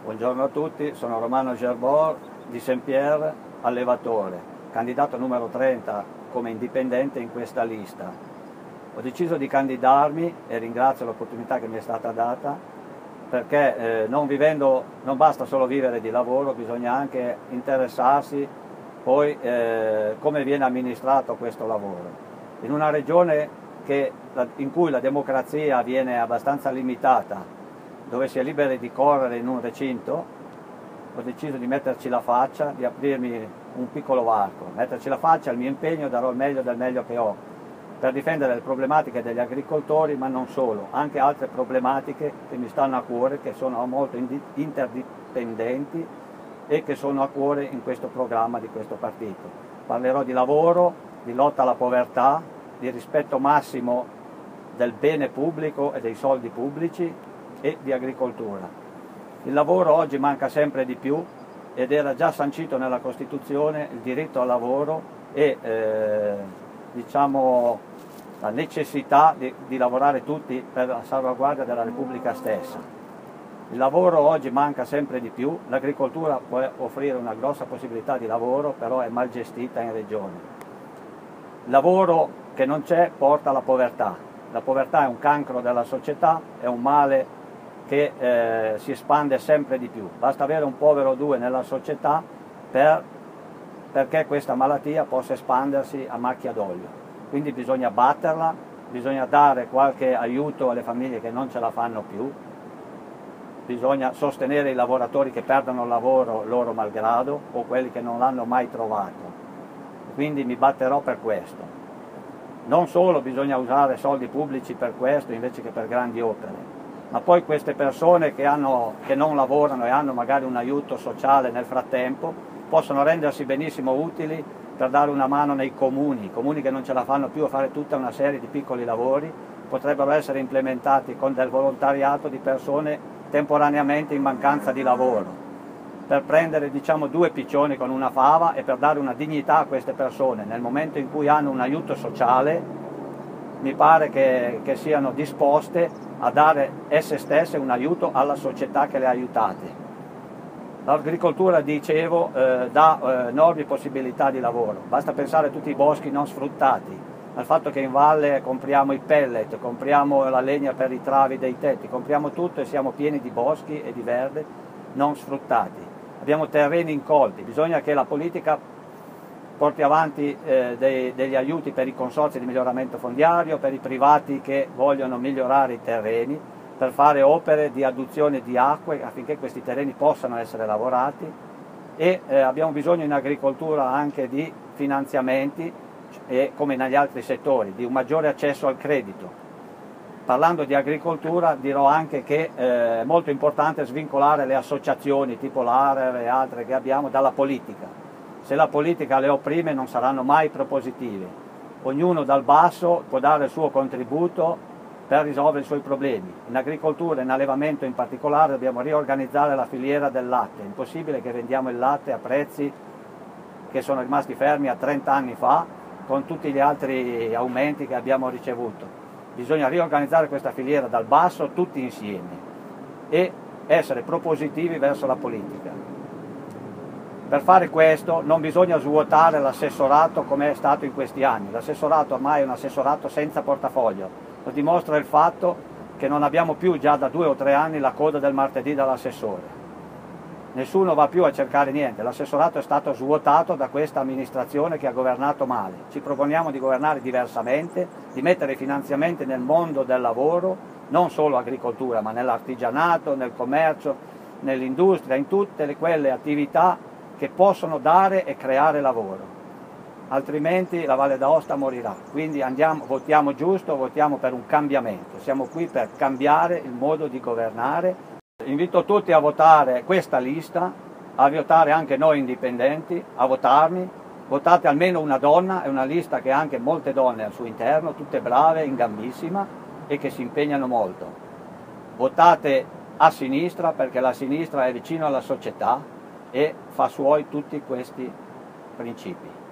Buongiorno a tutti, sono Romano Gerbor di Saint-Pierre, allevatore, candidato numero 30 come indipendente in questa lista. Ho deciso di candidarmi e ringrazio l'opportunità che mi è stata data perché non basta solo vivere di lavoro, bisogna anche interessarsi poi come viene amministrato questo lavoro. In una regione in cui la democrazia viene abbastanza limitata, dove si è liberi di correre in un recinto, ho deciso di metterci la faccia, di aprirmi un piccolo varco, metterci la faccia, il mio impegno, darò il meglio del meglio che ho per difendere le problematiche degli agricoltori, ma non solo, anche altre problematiche che mi stanno a cuore, che sono molto interdipendenti e che sono a cuore in questo programma di questo partito. Parlerò di lavoro, di lotta alla povertà, di rispetto massimo del bene pubblico e dei soldi pubblici e di agricoltura. Il lavoro oggi manca sempre di più ed era già sancito nella Costituzione il diritto al lavoro e la necessità di lavorare tutti per la salvaguardia della Repubblica stessa. Il lavoro oggi manca sempre di più, l'agricoltura può offrire una grossa possibilità di lavoro, però è mal gestita in regione. Il lavoro che non c'è porta alla povertà. La povertà è un cancro della società, è un male che si espande sempre di più. Basta avere un povero o due nella società perché questa malattia possa espandersi a macchia d'olio. Quindi bisogna batterla, bisogna dare qualche aiuto alle famiglie che non ce la fanno più, bisogna sostenere i lavoratori che perdono il lavoro loro malgrado o quelli che non l'hanno mai trovato. Quindi mi batterò per questo. Non solo bisogna usare soldi pubblici per questo invece che per grandi opere, ma poi queste persone che non lavorano e hanno magari un aiuto sociale nel frattempo possono rendersi benissimo utili per dare una mano nei comuni che non ce la fanno più a fare tutta una serie di piccoli lavori, potrebbero essere implementati con del volontariato di persone temporaneamente in mancanza di lavoro, per prendere due piccioni con una fava e per dare una dignità a queste persone nel momento in cui hanno un aiuto sociale. Mi pare che siano disposte a dare esse stesse un aiuto alla società che le ha aiutate. L'agricoltura, dicevo, dà enormi possibilità di lavoro, basta pensare a tutti i boschi non sfruttati, al fatto che in valle compriamo i pellet, compriamo la legna per i travi dei tetti, compriamo tutto e siamo pieni di boschi e di verde non sfruttati. Abbiamo terreni incolti, bisogna che la politica porti avanti degli aiuti per i consorzi di miglioramento fondiario, per i privati che vogliono migliorare i terreni, per fare opere di adduzione di acque affinché questi terreni possano essere lavorati e abbiamo bisogno in agricoltura anche di finanziamenti come negli altri settori, di un maggiore accesso al credito. Parlando di agricoltura dirò anche che è molto importante svincolare le associazioni tipo l'ARER e altre che abbiamo dalla politica. Se la politica le opprime non saranno mai propositive. Ognuno dal basso può dare il suo contributo per risolvere i suoi problemi. In agricoltura e in allevamento in particolare dobbiamo riorganizzare la filiera del latte. È impossibile che vendiamo il latte a prezzi che sono rimasti fermi a 30 anni fa con tutti gli altri aumenti che abbiamo ricevuto. Bisogna riorganizzare questa filiera dal basso tutti insieme e essere propositivi verso la politica. Per fare questo non bisogna svuotare l'assessorato come è stato in questi anni. L'assessorato ormai è un assessorato senza portafoglio. Lo dimostra il fatto che non abbiamo più già da 2 o 3 anni la coda del martedì dall'assessore. Nessuno va più a cercare niente. L'assessorato è stato svuotato da questa amministrazione che ha governato male. Ci proponiamo di governare diversamente, di mettere finanziamenti nel mondo del lavoro, non solo agricoltura, ma nell'artigianato, nel commercio, nell'industria, in tutte quelle attività che possono dare e creare lavoro, altrimenti la Valle d'Aosta morirà. Quindi votiamo giusto, votiamo per un cambiamento, siamo qui per cambiare il modo di governare. Invito tutti a votare questa lista, a votare anche noi indipendenti, a votarmi, votate almeno una donna, è una lista che ha anche molte donne al suo interno, tutte brave, in gambissima e che si impegnano molto. Votate a sinistra perché la sinistra è vicino alla società e fa suoi tutti questi principi.